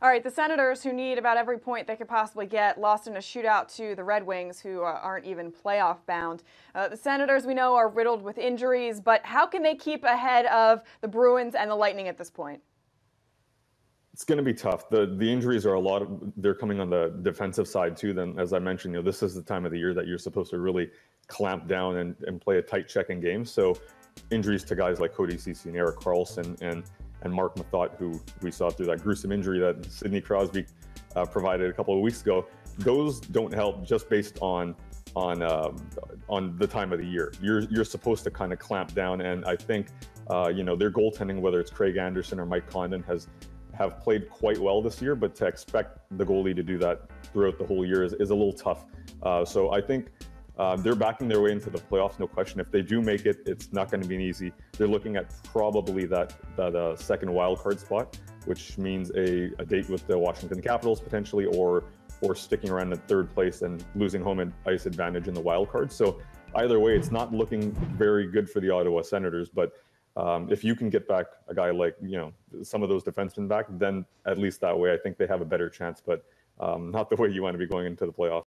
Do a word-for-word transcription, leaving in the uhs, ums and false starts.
All right, the Senators, who need about every point they could possibly get, lost in a shootout to the Red Wings, who uh, aren't even playoff bound. Uh, the Senators, we know, are riddled with injuries, but how can they keep ahead of the Bruins and the Lightning at this point? It's going to be tough. The the injuries are a lot of, they're coming on the defensive side too. Then, as I mentioned, you know, this is the time of the year that you're supposed to really clamp down and, and play a tight checking game. So injuries to guys like Cody Ceci and Erik Karlsson and and Mark Mathot, who we saw through that gruesome injury that Sidney Crosby uh, provided a couple of weeks ago, those don't help just based on on um, on the time of the year. You're you're supposed to kind of clamp down, and I think uh, you know, their goaltending, whether it's Craig Anderson or Mike Condon, has have played quite well this year, but to expect the goalie to do that throughout the whole year is, is a little tough. Uh, so I think uh, they're backing their way into the playoffs, no question. If they do make it, it's not going to be easy. They're looking at probably that that uh, second wild card spot, which means a, a date with the Washington Capitals potentially, or or sticking around in third place and losing home and ice advantage in the wild card. So either way, it's not looking very good for the Ottawa Senators, but Um, if you can get back a guy like, you know, some of those defensemen back, then at least that way, I think they have a better chance, but um, not the way you want to be going into the playoffs.